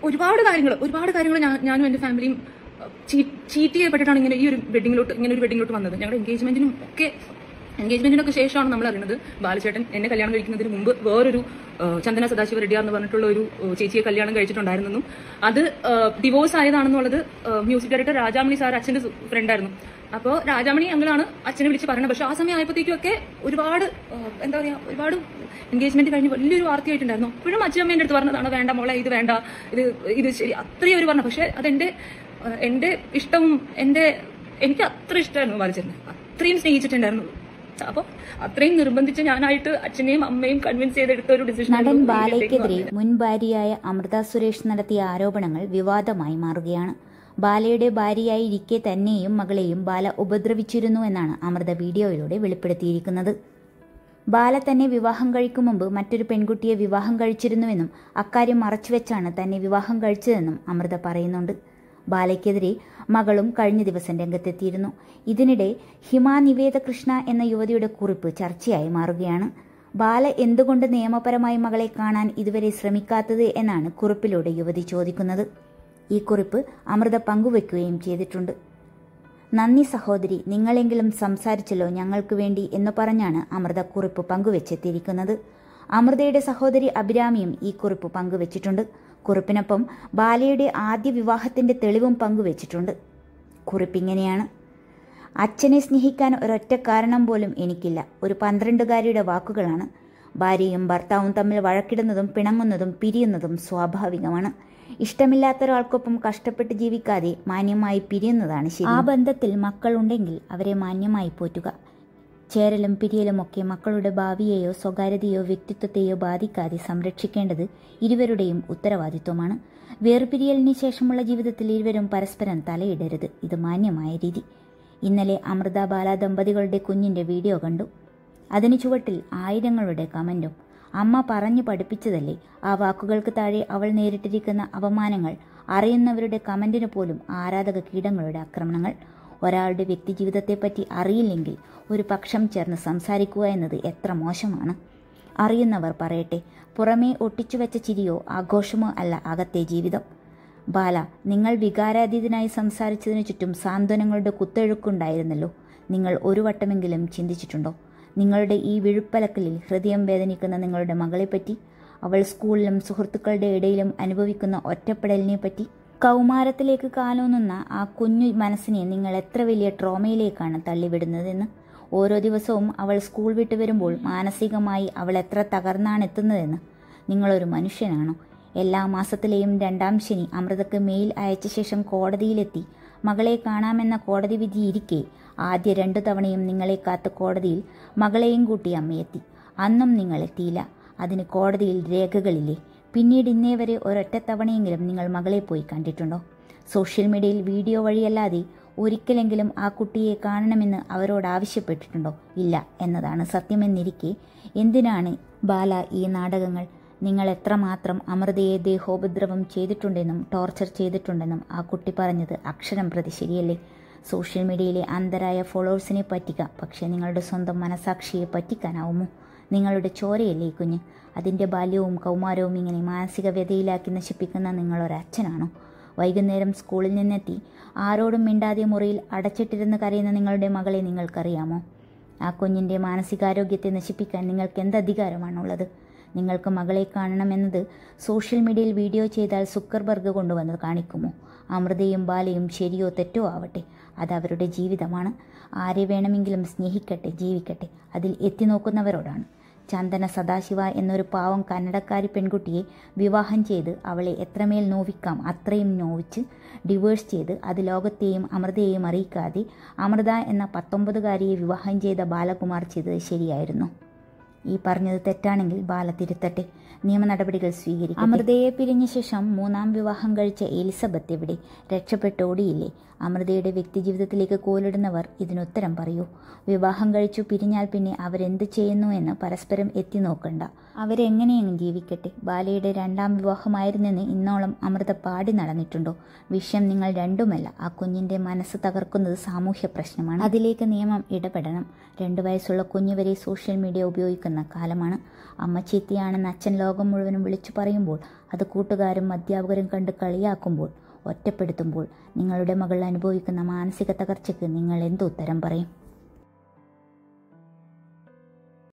ഒരുപാട് കാര്യങ്ങൾ ഞാനും എന്റെ ഫാമിലിയും ചീറ്റ് ചെയ്യപ്പെട്ടിട്ടാണ് ഇങ്ങനെ ഒരു വെഡിങ്ങിലോട്ട് വന്നത്. ഞങ്ങളുടെ എൻഗേജ്മെന്റിനൊക്കെ ശേഷമാണ് നമ്മൾ അറിയുന്നത് ബാലചേട്ടൻ എന്നെ കല്യാണം കഴിക്കുന്നതിന് മുമ്പ് വേറൊരു ചന്ദന സദാശിവ റെഡ്ഡിയാർ എന്ന് പറഞ്ഞിട്ടുള്ള ഒരു ചേച്ചിയെ കല്യാണം കഴിച്ചിട്ടുണ്ടായിരുന്നെന്നും അത് ഡിവോഴ്സ് ആയതാണെന്നുള്ളത് മ്യൂസിക് ഡയറക്ടർ രാജാമണി സാർ അച്ഛന്റെ ഫ്രണ്ടായിരുന്നു. അപ്പോൾ രാജാമണി അങ്കിളാണ് അച്ഛനെ വിളിച്ച് പറയുന്നത്. പക്ഷെ ആ സമയം ആയപ്പോഴത്തേക്കൊക്കെ ഒരുപാട് എൻഗേജ്മെന്റ് കഴിഞ്ഞ് വലിയൊരു വാർത്തയായിട്ടുണ്ടായിരുന്നു. അപ്പോഴും അച്ഛനമ്മേന്റെ അടുത്ത് പറഞ്ഞതാണ് വേണ്ട മോളെ, ഇത് വേണ്ട, ഇത് ശരി, അത്രയും അവർ പറഞ്ഞു. പക്ഷെ അതെന്റെ ഇഷ്ടവും എനിക്ക് അത്ര ഇഷ്ടമായിരുന്നു ബാലചേട്ടനെ, അത്രയും സ്നേഹിച്ചിട്ടുണ്ടായിരുന്നു. അപ്പൊ അത്രയും നിർബന്ധിച്ച് ഞാനായിട്ട് അച്ഛനെയും അമ്മയും കൺവിൻസ് ചെയ്തെടുത്ത ഒരു ഡിസിഷൻ. നടൻ ബാലയ്ക്കെതിരെ മുൻ ഭാര്യയായ അമൃത സുരേഷ് നടത്തിയ ആരോപണങ്ങൾ വിവാദമായി മാറുകയാണ്. ബാലയുടെ ഭാര്യയായിരിക്കെ തന്നെയും മകളെയും ബാല ഉപദ്രവിച്ചിരുന്നു എന്നാണ് അമൃത വീഡിയോയിലൂടെ വെളിപ്പെടുത്തിയിരിക്കുന്നത്. ബാല തന്നെ വിവാഹം കഴിക്കും മുമ്പ് മറ്റൊരു പെൺകുട്ടിയെ വിവാഹം കഴിച്ചിരുന്നുവെന്നും അക്കാര്യം മറച്ചുവെച്ചാണ് തന്നെ വിവാഹം കഴിച്ചതെന്നും അമൃത പറയുന്നുണ്ട്. ബാലയ്ക്കെതിരെ മകളും കഴിഞ്ഞ ദിവസം രംഗത്തെത്തിയിരുന്നു. ഇതിനിടെ ഹിമ നിവേദ കൃഷ്ണ എന്ന യുവതിയുടെ കുറിപ്പ് ചർച്ചയായി മാറുകയാണ്. ബാല എന്തുകൊണ്ട് നിയമപരമായി മകളെ കാണാൻ ഇതുവരെ ശ്രമിക്കാത്തത് എന്നാണ് കുറിപ്പിലൂടെ യുവതി ചോദിക്കുന്നത്. ഈ കുറിപ്പ് അമൃത പങ്കുവെക്കുകയും ചെയ്തിട്ടുണ്ട്. നന്ദി സഹോദരി, നിങ്ങളെങ്കിലും സംസാരിച്ചല്ലോ ഞങ്ങൾക്ക് വേണ്ടി എന്ന് പറഞ്ഞാണ് അമൃത കുറിപ്പ് പങ്കുവെച്ചെത്തിയിരിക്കുന്നത്. അമൃതയുടെ സഹോദരി അഭിരാമിയും ഈ കുറിപ്പ് പങ്കുവച്ചിട്ടുണ്ട്. കുറിപ്പിനൊപ്പം ബാലയുടെ ആദ്യ വിവാഹത്തിന്റെ തെളിവും പങ്കുവച്ചിട്ടുണ്ട്. കുറിപ്പിങ്ങനെയാണ്: അച്ഛനെ സ്നേഹിക്കാൻ ഒരൊറ്റ കാരണം പോലും എനിക്കില്ല. ഒരു 12-കാരിയുടെ വാക്കുകളാണ്. ഭാര്യയും ഭർത്താവും തമ്മിൽ വഴക്കിടുന്നതും പിണങ്ങുന്നതും പിരിയുന്നതും സ്വാഭാവികമാണ്. ഇഷ്ടമില്ലാത്ത ഒരാൾക്കൊപ്പം കഷ്ടപ്പെട്ട് ജീവിക്കാതെ മാന്യമായി പിരിയുന്നതാണ് ശരി. ആ ബന്ധത്തിൽ മക്കളുണ്ടെങ്കിൽ അവരെ മാന്യമായി പോറ്റുക. ചേരലും പിരിയലുമൊക്കെ മക്കളുടെ ഭാവിയെയോ സ്വകാര്യതയോ വ്യക്തിത്വത്തെയോ ബാധിക്കാതെ സംരക്ഷിക്കേണ്ടത് ഇരുവരുടെയും ഉത്തരവാദിത്വമാണ്. വേർപിരിയലിന് ശേഷമുള്ള ജീവിതത്തിൽ ഇരുവരും പരസ്പരം തലയിടരുത്. ഇത് മാന്യമായ രീതി. ഇന്നലെ അമൃത ബാല ദമ്പതികളുടെ കുഞ്ഞിന്റെ വീഡിയോ കണ്ടു. അതിന് ചുവട്ടിൽ ആയിരങ്ങളുടെ കമന്റും. അമ്മ പറഞ്ഞു പഠിപ്പിച്ചതല്ലേ. ആ വാക്കുകൾക്ക് താഴെ അവൾ നേരിട്ടിരിക്കുന്ന അപമാനങ്ങൾ, അറിയുന്നവരുടെ കമന്റിന് പോലും ആരാധക കീടങ്ങളുടെ ആക്രമണങ്ങൾ. ഒരാളുടെ വ്യക്തിജീവിതത്തെപ്പറ്റി അറിയില്ലെങ്കിൽ ഒരു പക്ഷം ചേർന്ന് സംസാരിക്കുക എന്നത് എത്ര മോശമാണ്. അറിയുന്നവർ പറയട്ടെ. പുറമേ ഒട്ടിച്ചുവെച്ച ചിരിയോ ആഘോഷമോ അല്ല അകത്തെ ജീവിതം. ബാല, നിങ്ങൾ വികാരാതീതനായി സംസാരിച്ചതിനു ചുറ്റും സാന്ത്വനങ്ങളുടെ കുത്തൊഴുക്കുണ്ടായിരുന്നല്ലോ. നിങ്ങൾ ഒരു വട്ടമെങ്കിലും ചിന്തിച്ചിട്ടുണ്ടോ നിങ്ങളുടെ ഈ വിഴുപ്പലക്കലിൽ ഹൃദയം വേദനിക്കുന്ന നിങ്ങളുടെ മകളെപ്പറ്റി, അവൾ സ്കൂളിലും സുഹൃത്തുക്കളുടെ ഇടയിലും അനുഭവിക്കുന്ന ഒറ്റപ്പെടലിനെ പറ്റി? കൗമാരത്തിലേക്ക് കാലൂന്നുന്ന ആ കുഞ്ഞു മനസ്സിനെ നിങ്ങൾ എത്ര വലിയ ട്രോമയിലേക്കാണ് തള്ളിവിടുന്നതെന്ന്. ഓരോ ദിവസവും അവൾ സ്കൂൾ വിട്ടു വരുമ്പോൾ മാനസികമായി അവൾ എത്ര തകർന്നാണ് എത്തുന്നതെന്ന്. നിങ്ങളൊരു മനുഷ്യനാണോ? എല്ലാ മാസത്തിലെയും 2-ാം ശനി അമൃതക്ക് മെയിൽ അയച്ച ശേഷം കോടതിയിലെത്തി മകളെ കാണാമെന്ന കോടതി വിധി ഇരിക്കെ ആദ്യ 2 തവണയും നിങ്ങളെ കാത്ത് കോടതിയിൽ മകളെയും കൂട്ടി അമ്മയെത്തി. അന്നും നിങ്ങളെത്തിയില്ല. അതിന് കോടതിയിൽ രേഖകളില്ലേ? പിന്നീട് ഇന്നേ വരെ ഒരൊറ്റ തവണയെങ്കിലും നിങ്ങൾ മകളെ പോയി കണ്ടിട്ടുണ്ടോ? സോഷ്യൽ മീഡിയയിൽ വീഡിയോ വഴിയല്ലാതെ ഒരിക്കലെങ്കിലും ആ കുട്ടിയെ കാണണമെന്ന് അവരോട് ആവശ്യപ്പെട്ടിട്ടുണ്ടോ? ഇല്ല എന്നതാണ് സത്യമെന്നിരിക്കെ എന്തിനാണ് ബാല ഈ നാടകങ്ങൾ? നിങ്ങൾ എത്രമാത്രം അമൃതയെ ദേഹോപദ്രവം ചെയ്തിട്ടുണ്ടെന്നും ടോർച്ചർ ചെയ്തിട്ടുണ്ടെന്നും ആ കുട്ടി പറഞ്ഞത് അക്ഷരം പ്രതി ശരിയല്ലേ? സോഷ്യൽ മീഡിയയിലെ അന്ധരായ ഫോളോവേഴ്സിനെ പറ്റിക്കാം, പക്ഷേ നിങ്ങളുടെ സ്വന്തം മനസാക്ഷിയെ പറ്റിക്കാനാവുമോ? നിങ്ങളുടെ ചോരയല്ലേ കുഞ്ഞ്? അതിൻ്റെ ബാല്യവും കൗമാരവും ഇങ്ങനെ മാനസിക വ്യതയിലാക്കി നശിപ്പിക്കുന്ന നിങ്ങളൊരച്ഛനാണോ? വൈകുന്നേരം സ്കൂളിൽ നിന്നെത്തി ആരോടും മിണ്ടാതെ മുറിയിൽ അടച്ചിട്ടിരുന്ന് കരയുന്ന നിങ്ങളുടെ മകളെ നിങ്ങൾക്കറിയാമോ? ആ കുഞ്ഞിൻ്റെ മാനസികാരോഗ്യത്തെ നശിപ്പിക്കാൻ നിങ്ങൾക്ക് എന്ത് അധികാരമാണുള്ളത്? നിങ്ങൾക്ക് മകളെ കാണണമെന്നത് സോഷ്യൽ മീഡിയയിൽ വീഡിയോ ചെയ്താൽ സുക്കർബർഗ് കൊണ്ടുവന്ന് കാണിക്കുമോ? അമൃതയും ബാലയും ശരിയോ തെറ്റോ ആവട്ടെ, അത് അവരുടെ ജീവിതമാണ്. ആരെ വേണമെങ്കിലും സ്നേഹിക്കട്ടെ, ജീവിക്കട്ടെ. അതിൽ എത്തി നോക്കുന്നവരോടാണ്. ചന്ദന സദാശിവ എന്നൊരു പാവം കന്നഡക്കാരി പെൺകുട്ടിയെ വിവാഹം ചെയ്ത് അവളെ എത്രമേൽ നോവിക്കാം അത്രയും നോവിച്ച് ഡിവോഴ്സ് ചെയ്ത് അത് ലോകത്തെയും അമൃതയെയും അറിയിക്കാതെ അമൃത എന്ന 19-കാരിയെ വിവാഹം ചെയ്ത ബാലകുമാർ ചെയ്തത് ശരിയായിരുന്നു. ഈ പറഞ്ഞത് തെറ്റാണെങ്കിൽ ബാല തിരുത്തട്ടെ, നിയമ നടപടികൾ സ്വീകരിക്കും. അമൃതയെ പിരിഞ്ഞ ശേഷം 3-ാം വിവാഹം കഴിച്ച എലിസബത്ത് എവിടെ? രക്ഷപ്പെട്ടോടിയില്ലേ? അമൃതയുടെ വ്യക്തിജീവിതത്തിലേക്ക് കോലിടുന്നവർ ഇതിനുത്തരം പറയൂ. വിവാഹം കഴിച്ചു പിരിഞ്ഞാൽ പിന്നെ അവരെന്ത് ചെയ്യുന്നു എന്ന് പരസ്പരം എത്തി നോക്കണ്ട. അവരെങ്ങനെയെങ്കിലും ജീവിക്കട്ടെ. ബാലയുടെ 2-ാം വിവാഹമായിരുന്നെന്ന് ഇന്നോളം അമൃത പാടി നടന്നിട്ടുണ്ടോ? വിഷയം നിങ്ങൾ രണ്ടുമല്ല. ആ കുഞ്ഞിൻ്റെ മനസ്സ് തകർക്കുന്നത് സാമൂഹ്യ പ്രശ്നമാണ്. അതിലേക്ക് നിയമം ഇടപെടണം. 2 വയസ്സുള്ള കുഞ്ഞുവരെ സോഷ്യൽ മീഡിയ ഉപയോഗിക്കുന്ന നിൽക്കുന്ന കാലമാണ്. അമ്മ ചീത്തയാണെന്ന് അച്ഛൻ ലോകം മുഴുവനും വിളിച്ചു പറയുമ്പോൾ, അത് കൂട്ടുകാരും അധ്യാപകരും കണ്ട് കളിയാക്കുമ്പോൾ, ഒറ്റപ്പെടുത്തുമ്പോൾ നിങ്ങളുടെ മകൾ അനുഭവിക്കുന്ന മാനസിക തകർച്ചയ്ക്ക് നിങ്ങൾ എന്തുത്തരം പറയും?